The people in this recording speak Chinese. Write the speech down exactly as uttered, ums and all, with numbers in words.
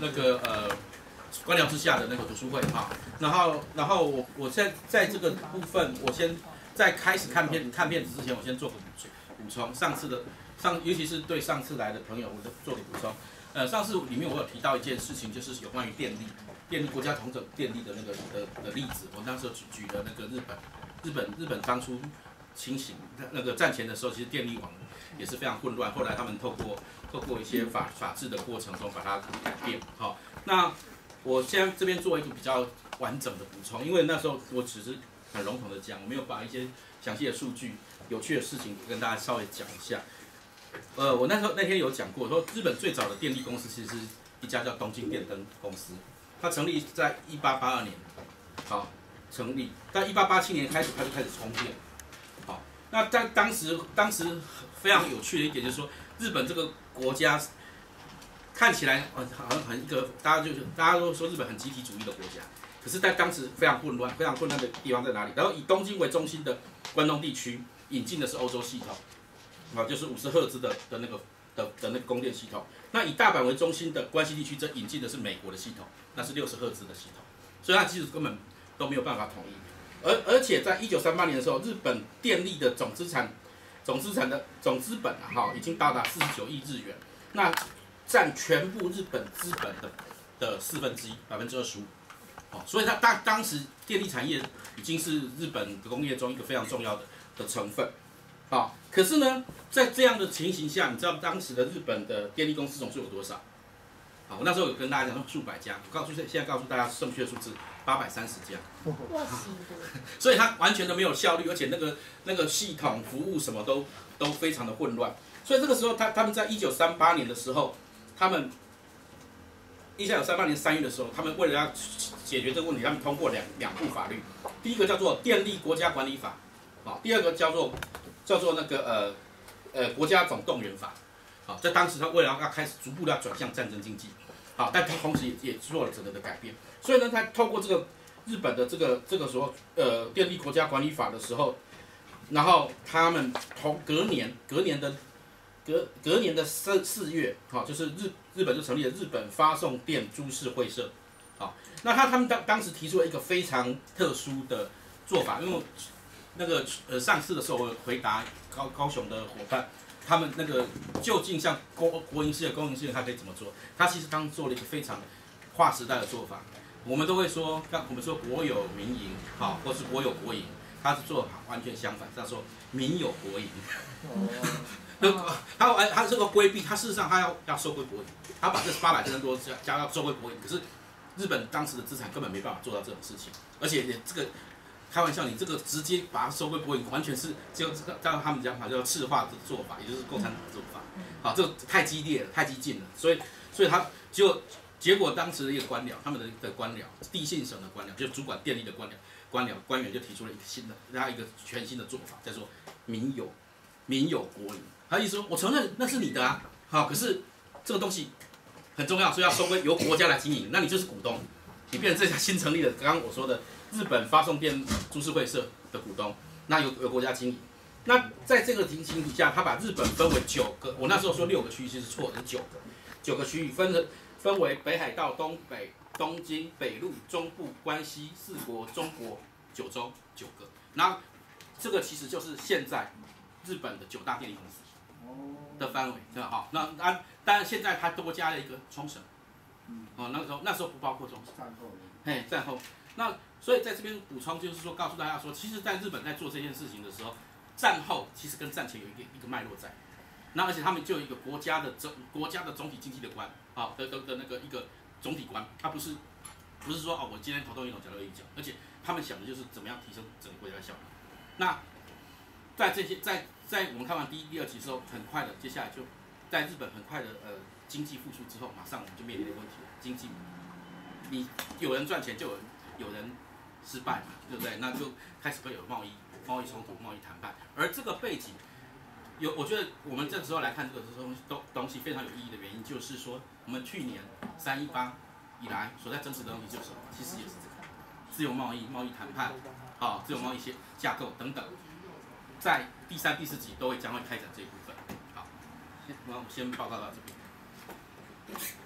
那个呃官僚之下的那个读书会哈。然后然后我我现在在这个部分，我先在开始看片看片子之前，我先做个补充。上次的上尤其是对上次来的朋友，我做个补充。呃，上次里面我有提到一件事情，就是有关于电力，电力国家统整电力的那个的的例子。我那时候举举了那个日本，日本日本当初清醒那个战前的时候，其实电力网也是非常混乱。后来他们透过透过一些法法治的过程中把它改变。好，那我现在这边做一个比较完整的补充，因为那时候我只是很笼统的讲，我没有把一些详细的数据、有趣的事情跟大家稍微讲一下。呃，我那时候那天有讲过，说日本最早的电力公司其实是一家叫东京电灯公司，它成立在一八八二年，好成立，在一八八七年开始它就开始充电，好，那在当时当时非常有趣的一点就是说，日本这个国家看起来呃好像很一个大家就是大家都说日本很集体主义的国家，可是，在当时非常混乱，非常混乱的地方在哪里？然后以东京为中心的关东地区引进的是欧洲系统。啊，就是五十赫兹的的那个的的那个供电系统。那以大阪为中心的关西地区，则引进的是美国的系统，那是六十赫兹的系统。所以它其实根本都没有办法统一。而而且在一九三八年的时候，日本电力的总资产总资产的总资本啊，哈，已经到达四十九亿日元，那占全部日本资本的的四分之一，百分之二十五。哦，所以它当当时电力产业已经是日本工业中一个非常重要的的成分。啊，可是呢，在这样的情形下，你知道当时的日本的电力公司总数有多少？好，我那时候有跟大家讲说数百家，我告诉现在告诉大家正确的数字八百三十家。哇塞！所以它完全都没有效率，而且那个那个系统服务什么都都非常的混乱。所以这个时候，他他们在一九三八年的时候，他们一九三八年三月的时候，他们为了要解决这个问题，他们通过两两部法律，第一个叫做《电力国家管理法》，啊，第二个叫做叫做那个呃呃国家总动员法，好，在当时他为了要开始逐步的转向战争经济，好，但他同时也也做了整个的改变，所以呢，他透过这个日本的这个这个时候呃电力国家管理法的时候，然后他们同隔年隔年的隔隔年的四四月，好，就是日日本就成立了日本发送电株式会社，好，那他他们当当时提出了一个非常特殊的做法，因为那个呃上次的时候我回答高高雄的伙伴，他们那个究竟像国国营事业、公营事业，他可以怎么做？他其实当做了一个非常划时代的做法。我们都会说，刚我们说国有民营，好，或是国有国营，他是做完全相反，他说民有国营。那他完他这个规避，他事实上他要要收归国营，他把这八百千多加加到收归国营，可是日本当时的资产根本没办法做到这种事情，而且也这个。开玩笑，你这个直接把它收归国营，完全是就照他们讲法叫赤化的做法，也就是共产党的做法。好，这个太激烈了，太激进了，所以所以他就结果当时的一个官僚，他们的的官僚，地信省的官僚，就主管电力的官僚，官僚官员就提出了一个新的，他一个全新的做法，叫做民有民有国营。他意思说，我承认那是你的啊，好，可是这个东西很重要，所以要收归由国家来经营，那你就是股东，你变成这家新成立的，刚刚我说的。日本发送电株式会社的股东，那由由国家经营。那在这个情形底下，他把日本分为九个，我那时候说六个区域，其实错的，是九个，九个区域分了分为北海道、东北、东京、北陆、中部、关西、四国、中国、九州九个。那这个其实就是现在日本的九大电力公司的范围，对吧？好，那啊，当然现在它多加了一个冲绳，哦，那时候那时候不包括冲绳， 战后， 嘿，战后。那所以在这边补充，就是说告诉大家说，其实在日本在做这件事情的时候，战后其实跟战前有一个一个脉络在。那而且他们就有一个国家的总国家的总体经济的观啊的的的那个一个总体观，它不是不是说哦我今天头痛医头脚痛医脚，而且他们想的就是怎么样提升整个国家的效率。那在这些在在我们看完第一、第二集之后，很快的接下来就在日本很快的呃经济复苏之后，马上我们就面临的问题了，经济你有人赚钱就有人。有人失败嘛，对不对？那就开始会有贸易、贸易冲突、贸易谈判。而这个背景，有我觉得我们这个时候来看这个东东东西非常有意义的原因，就是说我们去年三一八以来所在争执的东西就是什么？其实也是这个自由贸易、贸易谈判，好、哦，自由贸易些架构等等，在第三、第四集都会将会开展这一部分。好，那我先报告到这边。